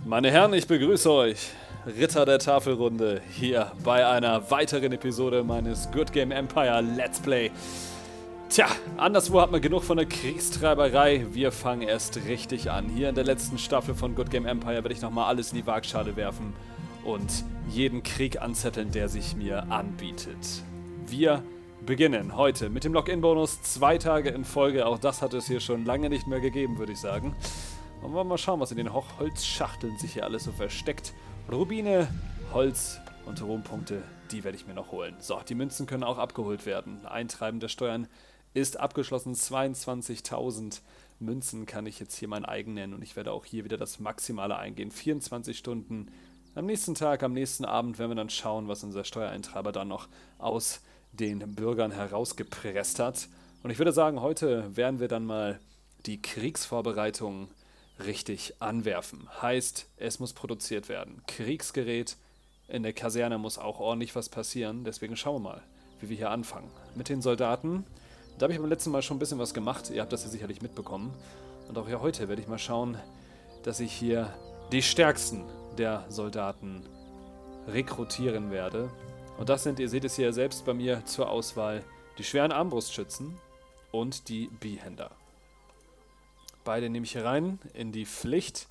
Meine Herren, ich begrüße euch, Ritter der Tafelrunde, hier bei einer weiteren Episode meines Good Game Empire Let's Play. Tja, anderswo hat man genug von der Kriegstreiberei, wir fangen erst richtig an. Hier in der letzten Staffel von Good Game Empire werde ich nochmal alles in die Waagschale werfen und jeden Krieg anzetteln, der sich mir anbietet. Wir beginnen heute mit dem Login-Bonus, 2 Tage in Folge, auch das hat es hier schon lange nicht mehr gegeben, würde ich sagen. Und wollen wir mal schauen, was in den Holzschachteln sich hier alles so versteckt. Rubine, Holz und Ruhmpunkte, die werde ich mir noch holen. So, die Münzen können auch abgeholt werden. Eintreiben der Steuern ist abgeschlossen. 22.000 Münzen kann ich jetzt hier mein eigen nennen. Und ich werde auch hier wieder das Maximale eingehen. 24 Stunden. Am nächsten Tag, am nächsten Abend werden wir dann schauen, was unser Steuereintreiber dann noch aus den Bürgern herausgepresst hat. Und ich würde sagen, heute werden wir dann mal die Kriegsvorbereitungen richtig anwerfen. Heißt, es muss produziert werden. Kriegsgerät, in der Kaserne muss auch ordentlich was passieren. Deswegen schauen wir mal, wie wir hier anfangen. Mit den Soldaten, da habe ich beim letzten Mal schon ein bisschen was gemacht. Ihr habt das ja sicherlich mitbekommen. Und auch hier heute werde ich mal schauen, dass ich hier die stärksten der Soldaten rekrutieren werde. Und das sind, ihr seht es hier selbst bei mir zur Auswahl, die schweren Armbrustschützen und die Behänder. Beide nehme ich hier rein in die Pflicht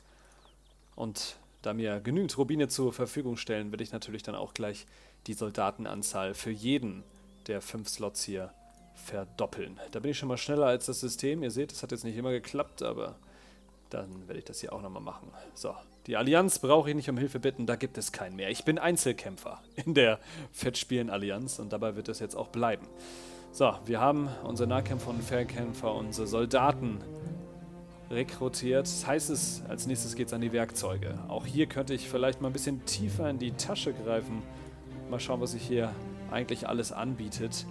und da mir genügend Rubine zur Verfügung stellen, werde ich natürlich dann auch gleich die Soldatenanzahl für jeden der 5 Slots hier verdoppeln. Da bin ich schon mal schneller als das System. Ihr seht, es hat jetzt nicht immer geklappt, aber dann werde ich das hier auch nochmal machen. So, die Allianz brauche ich nicht um Hilfe bitten, da gibt es keinen mehr. Ich bin Einzelkämpfer in der Fettspielen-Allianz und dabei wird es jetzt auch bleiben. So, wir haben unsere Nahkämpfer und Fernkämpfer, unsere Soldaten rekrutiert. Das heißt es, als nächstes geht es an die Werkzeuge. Auch hier könnte ich vielleicht mal ein bisschen tiefer in die Tasche greifen. Mal schauen, was sich hier eigentlich alles anbietet.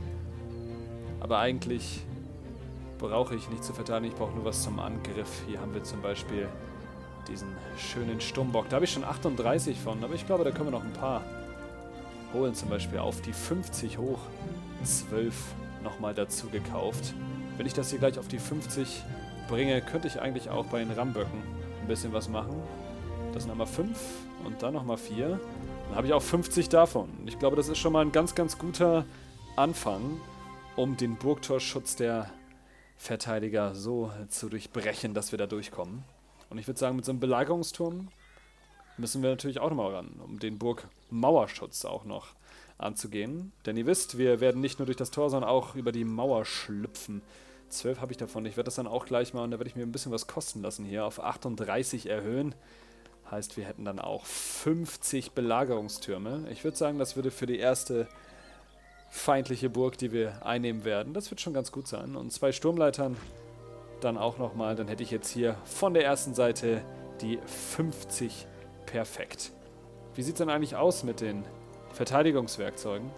Aber eigentlich brauche ich nichts zu verteidigen, ich brauche nur was zum Angriff. Hier haben wir zum Beispiel diesen schönen Sturmbock. Da habe ich schon 38 von, aber ich glaube, da können wir noch ein paar holen. Zum Beispiel auf die 50 hoch. 12 nochmal dazu gekauft. Wenn ich das hier gleich auf die 50 bringe, könnte ich eigentlich auch bei den Ramböcken ein bisschen was machen. Das sind einmal 5 und dann nochmal 4. Dann habe ich auch 50 davon. Ich glaube, das ist schon mal ein ganz, ganz guter Anfang, um den Burgtorschutz der Verteidiger so zu durchbrechen, dass wir da durchkommen. Und ich würde sagen, mit so einem Belagerungsturm müssen wir natürlich auch nochmal ran, um den Burgmauerschutz auch noch anzugehen. Denn ihr wisst, wir werden nicht nur durch das Tor, sondern auch über die Mauer schlüpfen. 12 habe ich davon. Ich werde das dann auch gleich mal, und da werde ich mir ein bisschen was kosten lassen hier, auf 38 erhöhen. Heißt, wir hätten dann auch 50 Belagerungstürme. Ich würde sagen, das würde für die erste feindliche Burg, die wir einnehmen werden, das wird schon ganz gut sein. Und 2 Sturmleitern dann auch nochmal. Dann hätte ich jetzt hier von der ersten Seite die 50 perfekt. Wie sieht es denn eigentlich aus mit den Verteidigungswerkzeugen?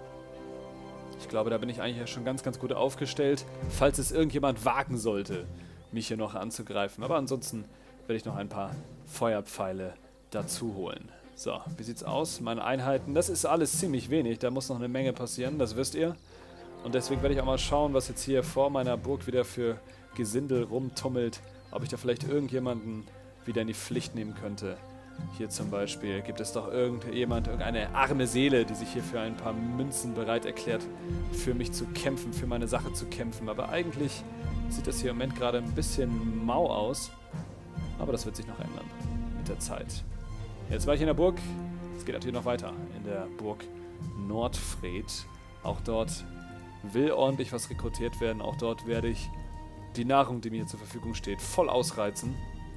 Ich glaube, da bin ich eigentlich schon ganz, ganz gut aufgestellt, falls es irgendjemand wagen sollte, mich hier noch anzugreifen. Aber ansonsten werde ich noch ein paar Feuerpfeile dazu holen. So, wie sieht's aus? Meine Einheiten, das ist alles ziemlich wenig, da muss noch eine Menge passieren, das wisst ihr. Und deswegen werde ich auch mal schauen, was jetzt hier vor meiner Burg wieder für Gesindel rumtummelt, ob ich da vielleicht irgendjemanden wieder in die Pflicht nehmen könnte. Hier zum Beispiel gibt es doch irgendeine arme Seele, die sich hier für ein paar Münzen bereit erklärt, für mich zu kämpfen, für meine Sache zu kämpfen. Aber eigentlich sieht das hier im Moment gerade ein bisschen mau aus. Aber das wird sich noch ändern mit der Zeit. Jetzt war ich in der Burg. Es geht natürlich noch weiter in der Burg Nordfred. Auch dort will ordentlich was rekrutiert werden. Auch dort werde ich die Nahrung, die mir zur Verfügung steht, voll ausreizen.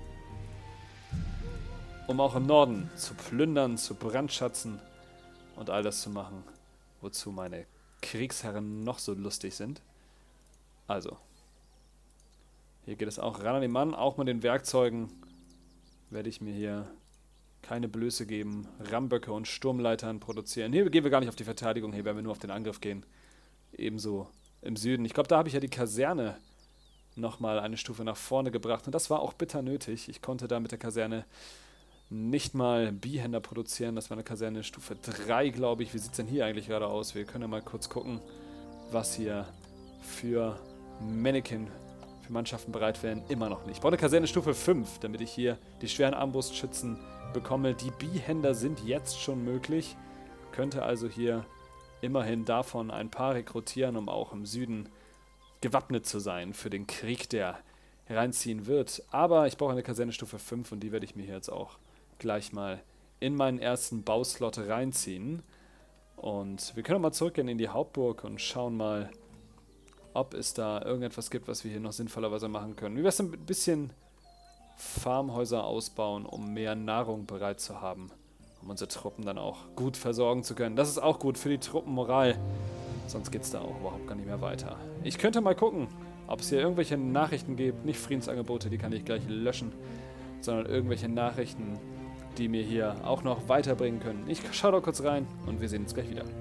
Um auch im Norden zu plündern, zu brandschatzen und all das zu machen, wozu meine Kriegsherren noch so lustig sind. Also, hier geht es auch ran an den Mann, auch mit den Werkzeugen werde ich mir hier keine Blöße geben, Ramböcke und Sturmleitern produzieren. Hier gehen wir gar nicht auf die Verteidigung, hier werden wir nur auf den Angriff gehen. Ebenso im Süden. Ich glaube, da habe ich ja die Kaserne nochmal eine Stufe nach vorne gebracht und das war auch bitter nötig. Ich konnte da mit der Kaserne nicht mal Behänder produzieren. Das war eine Kaserne Stufe 3, glaube ich. Wie sieht es denn hier eigentlich gerade aus? Wir können ja mal kurz gucken, was hier für Mannschaften bereit wären, immer noch nicht. Ich brauche eine Kaserne Stufe 5, damit ich hier die schweren Armbrustschützen bekomme. Die Bihänder sind jetzt schon möglich. Könnte also hier immerhin davon ein paar rekrutieren, um auch im Süden gewappnet zu sein für den Krieg, der hereinziehen wird. Aber ich brauche eine Kaserne Stufe 5 und die werde ich mir hier jetzt auch gleich mal in meinen ersten Bauslot reinziehen. Und wir können mal zurückgehen in die Hauptburg und schauen mal, ob es da irgendetwas gibt, was wir hier noch sinnvollerweise machen können. Wie wäre es ein bisschen Farmhäuser ausbauen, um mehr Nahrung bereit zu haben, um unsere Truppen dann auch gut versorgen zu können. Das ist auch gut für die Truppenmoral. Sonst geht es da auch überhaupt gar nicht mehr weiter. Ich könnte mal gucken, ob es hier irgendwelche Nachrichten gibt. Nicht Friedensangebote, die kann ich gleich löschen, sondern irgendwelche Nachrichten, die mir hier auch noch weiterbringen können. Ich schaue da kurz rein und wir sehen uns gleich wieder.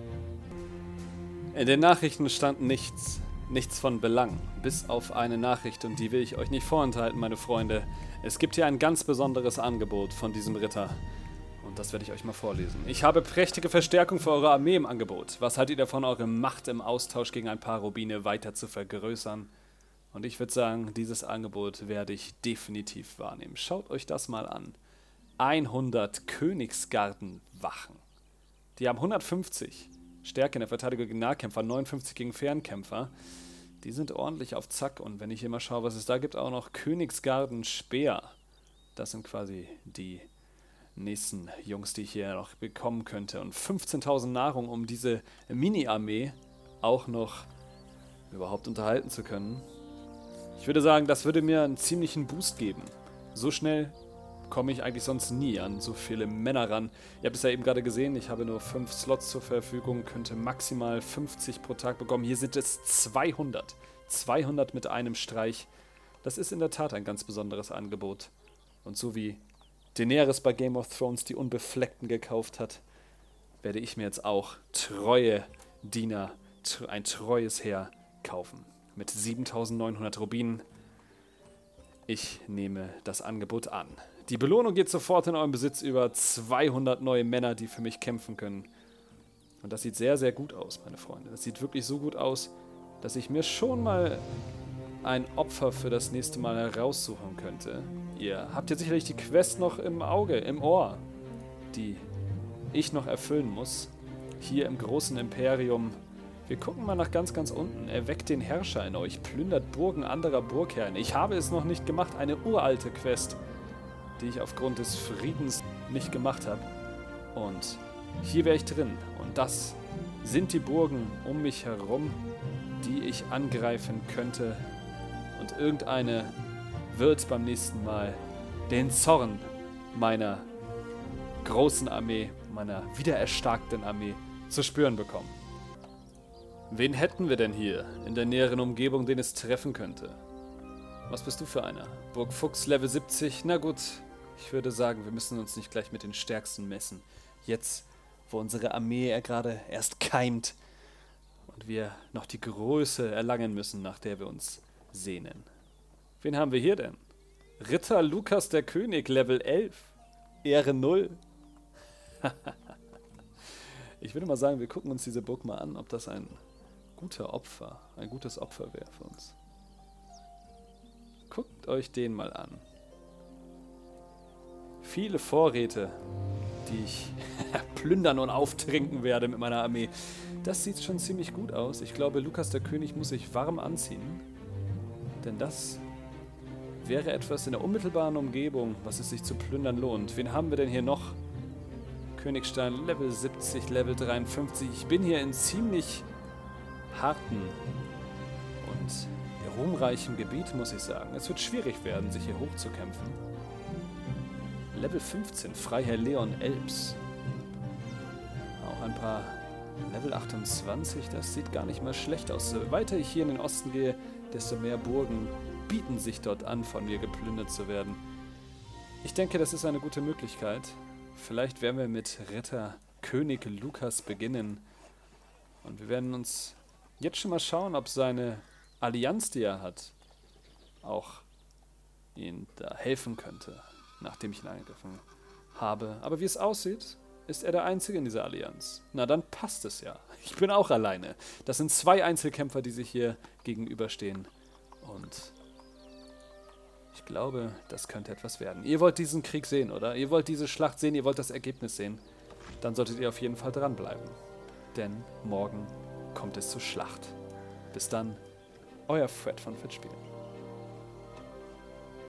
In den Nachrichten stand nichts. Nichts von Belang. Bis auf eine Nachricht und die will ich euch nicht vorenthalten, meine Freunde. Es gibt hier ein ganz besonderes Angebot von diesem Ritter. Und das werde ich euch mal vorlesen. Ich habe prächtige Verstärkung für eure Armee im Angebot. Was haltet ihr davon, eure Macht im Austausch gegen ein paar Rubine weiter zu vergrößern? Und ich würde sagen, dieses Angebot werde ich definitiv wahrnehmen. Schaut euch das mal an. 100 Königsgardenwachen. Die haben 150 Stärke in der Verteidigung gegen Nahkämpfer, 59 gegen Fernkämpfer. Die sind ordentlich auf Zack. Und wenn ich hier mal schaue, was es da gibt, auch noch Königsgarden Speer. Das sind quasi die nächsten Jungs, die ich hier noch bekommen könnte. Und 15.000 Nahrung, um diese Mini-Armee auch noch überhaupt unterhalten zu können. Ich würde sagen, das würde mir einen ziemlichen Boost geben. So schnell komme ich eigentlich sonst nie an so viele Männer ran. Ihr habt es ja eben gerade gesehen, ich habe nur 5 Slots zur Verfügung, könnte maximal 50 pro Tag bekommen. Hier sind es 200. 200 mit einem Streich. Das ist in der Tat ein ganz besonderes Angebot. Und so wie Daenerys bei Game of Thrones die Unbefleckten gekauft hat, werde ich mir jetzt auch treue Diener, ein treues Heer kaufen. Mit 7.900 Rubinen. Ich nehme das Angebot an. Die Belohnung geht sofort in euren Besitz über 200 neue Männer, die für mich kämpfen können. Und das sieht sehr, sehr gut aus, meine Freunde. Das sieht wirklich so gut aus, dass ich mir schon mal ein Opfer für das nächste Mal heraussuchen könnte. Ihr habt jetzt sicherlich die Quest noch im Auge, im Ohr, die ich noch erfüllen muss. Hier im großen Imperium. Wir gucken mal nach ganz, ganz unten. Erweckt den Herrscher in euch, plündert Burgen anderer Burgherren. Ich habe es noch nicht gemacht, eine uralte Quest, die ich aufgrund des Friedens nicht gemacht habe. Und hier wäre ich drin. Und das sind die Burgen um mich herum, die ich angreifen könnte. Und irgendeine wird beim nächsten Mal den Zorn meiner großen Armee, meiner wiedererstarkten Armee zu spüren bekommen. Wen hätten wir denn hier in der näheren Umgebung, den es treffen könnte? Was bist du für einer? Burg Fuchs, Level 70? Na gut, ich würde sagen, wir müssen uns nicht gleich mit den Stärksten messen. Jetzt, wo unsere Armee ja gerade erst keimt und wir noch die Größe erlangen müssen, nach der wir uns sehnen. Wen haben wir hier denn? Ritter Lukas der König, Level 11. Ehre 0. Ich würde mal sagen, wir gucken uns diese Burg mal an, ob das ein gutes Opfer wäre für uns. Guckt euch den mal an. Viele Vorräte, die ich plündern und auftrinken werde mit meiner Armee. Das sieht schon ziemlich gut aus. Ich glaube, Lukas der König muss sich warm anziehen. Denn das wäre etwas in der unmittelbaren Umgebung, was es sich zu plündern lohnt. Wen haben wir denn hier noch? Königstein, Level 70, Level 53. Ich bin hier in ziemlich harten und ruhmreichem Gebiet, muss ich sagen. Es wird schwierig werden, sich hier hochzukämpfen. Level 15, Freiherr Leon Elbs. Auch ein paar Level 28, das sieht gar nicht mal schlecht aus. So weiter ich hier in den Osten gehe, desto mehr Burgen bieten sich dort an, von mir geplündert zu werden. Ich denke, das ist eine gute Möglichkeit. Vielleicht werden wir mit Ritter König Lukas beginnen. Und wir werden uns jetzt schon mal schauen, ob seine Allianz, die er hat, auch ihm da helfen könnte, nachdem ich ihn angegriffen habe. Aber wie es aussieht, ist er der Einzige in dieser Allianz. Na, dann passt es ja. Ich bin auch alleine. Das sind 2 Einzelkämpfer, die sich hier gegenüberstehen. Und Ich glaube, das könnte etwas werden. Ihr wollt diesen Krieg sehen, oder? Ihr wollt diese Schlacht sehen, ihr wollt das Ergebnis sehen. Dann solltet ihr auf jeden Fall dranbleiben. Denn morgen kommt es zur Schlacht. Bis dann, euer Fred von Fitspiel.